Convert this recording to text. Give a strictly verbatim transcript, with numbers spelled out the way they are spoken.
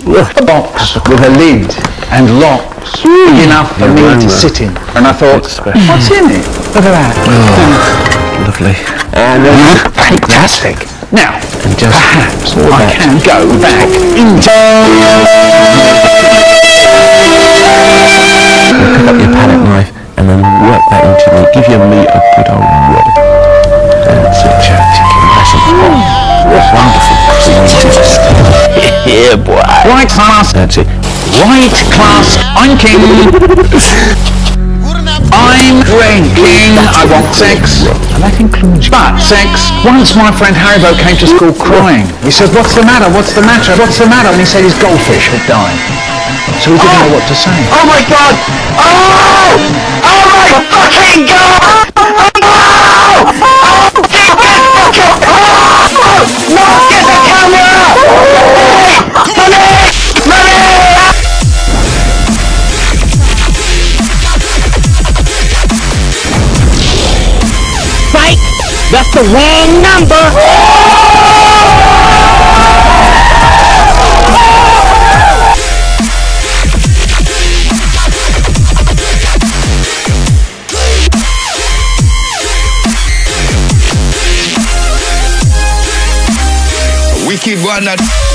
a box with a lid and locks, big enough for me to sit in. And I thought, what's in it? Look at that. Oh, lovely. And uh, fantastic. Now, and just perhaps I that. can go back into... Pick up your palette knife and then work that into meat. Give your meat a good old rub. That's it, chap. Nice and hot. Wonderful. Yeah, boy. Right class. That's it. Right class. I'm king. I'm drinking. I want sex. And that includes But sex. Once my friend Haribo came to school crying. He said, what's the matter? What's the matter? What's the matter? And he said his goldfish had died. So he didn't know what to say. Oh my god! Oh! Oh my fucking god! Oh! Oh! Get the fucking... Oh! No! Get the camera! Money! Money! Psych! That's the wrong number! Wicked one that